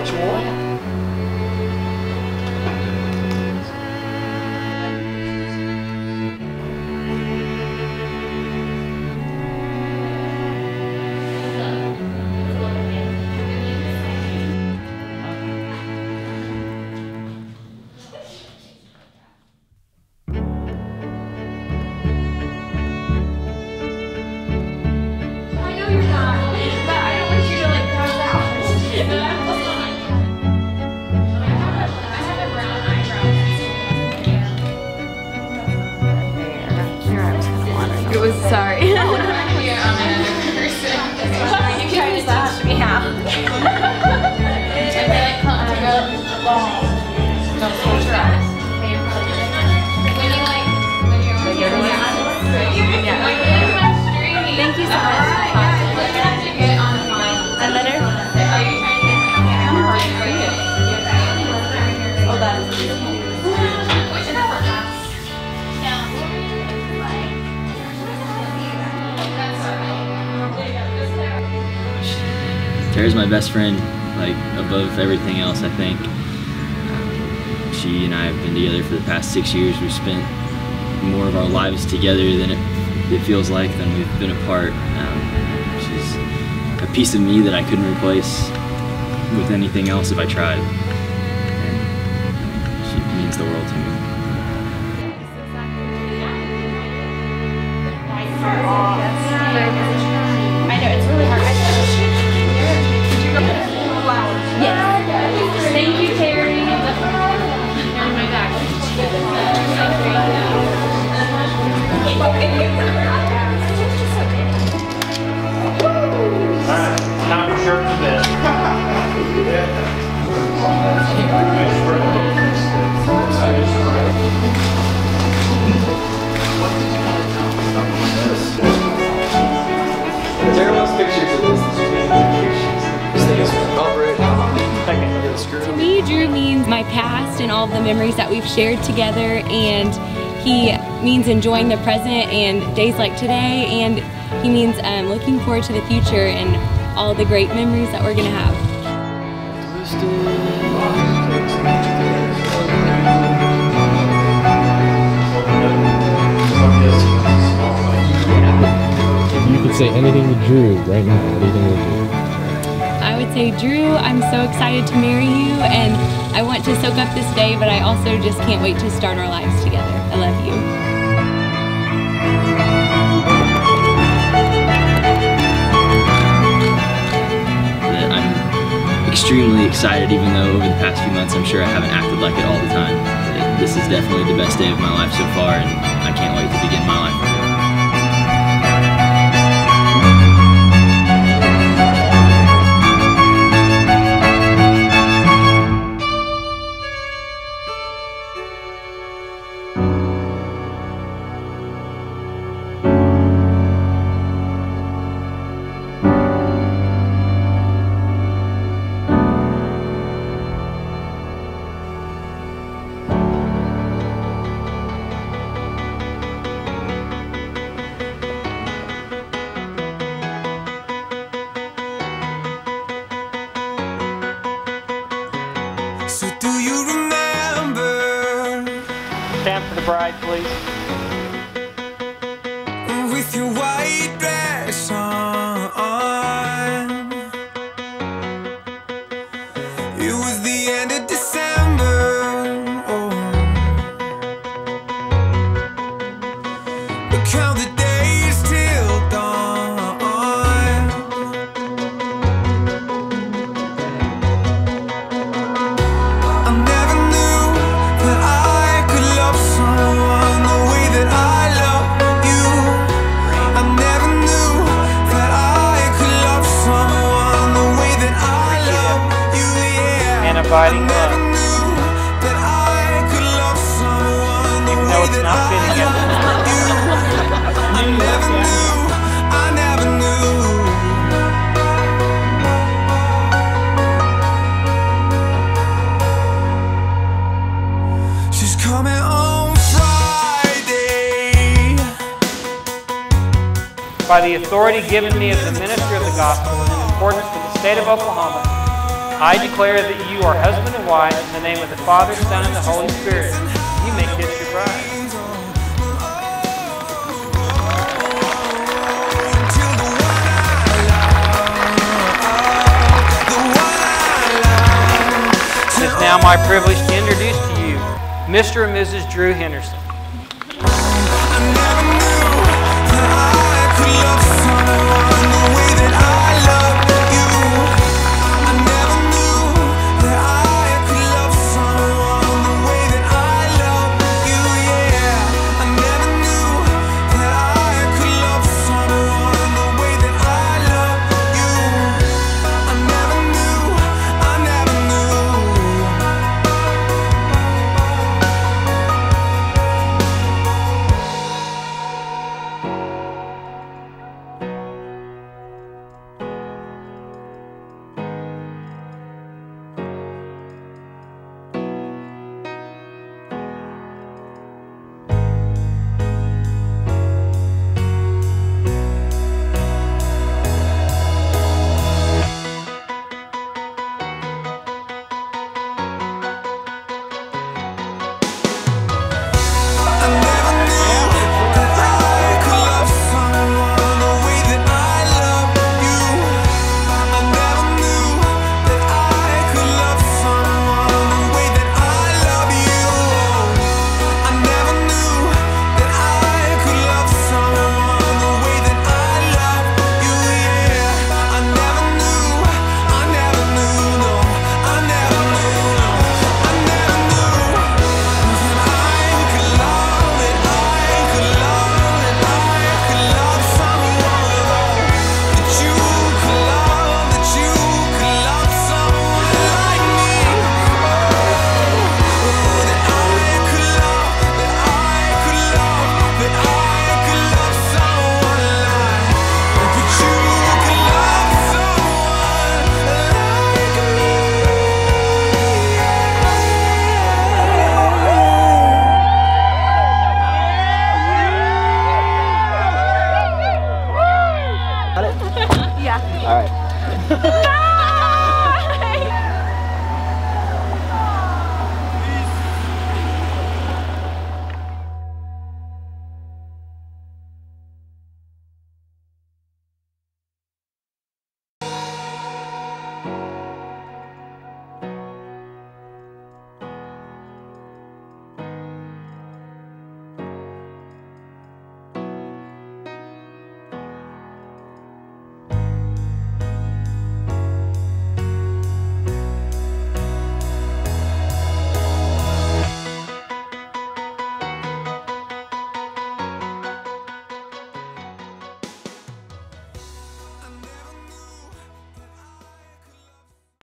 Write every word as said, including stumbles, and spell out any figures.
what you want? It was sorry. You tried to teach me how. And they like come to go long. Don't close your eyes. When you like, when you're on your way on the street. Thank you so much. Look at you get on the line. A letter? Are you trying to get my camera or are you good? Oh, that's Which is the last? Tara's my best friend, like above everything else, I think. Um, she and I have been together for the past six years. We've spent more of our lives together than it, it feels like, than we've been apart. Um, she's a piece of me that I couldn't replace with anything else if I tried. And she means the world to me. I know, it's really hard. I Yes. Thank you, Terry. On my back. Alright, time for shirt for this. Tara wants pictures of this. This thing is covered. To me, Drew means my past and all of the memories that we've shared together, and he means enjoying the present and days like today, and he means um, looking forward to the future and all the great memories that we're going to have. If you could say anything to Drew right now, what do you think it would be? I would say, Drew, I'm so excited to marry you, and I want to soak up this day, but I also just can't wait to start our lives together. I love you. I'm extremely excited, even though over the past few months I'm sure I haven't acted like it all the time. But this is definitely the best day of my life so far, and I can't wait to begin my life with her. So do you remember? Stand for the bride, please. With your white dress on, it was the end of December. Oh, but count the days till dawn. I never knew that I could love someone the way that I love you. I never knew that I could love someone the way that I love you, yeah. And abiding I never love. knew that I could love someone the Even way though it's that not I fitting yet. love you. I never knew, I never knew. She's coming on Friday. By the authority given me as the minister of the gospel and in accordance with the state of Oklahoma, I declare that you are husband and wife in the name of the Father, Son, and the Holy Spirit. You may kiss your bride. It is now my privilege to introduce to you Mister and Missus Drew Henderson.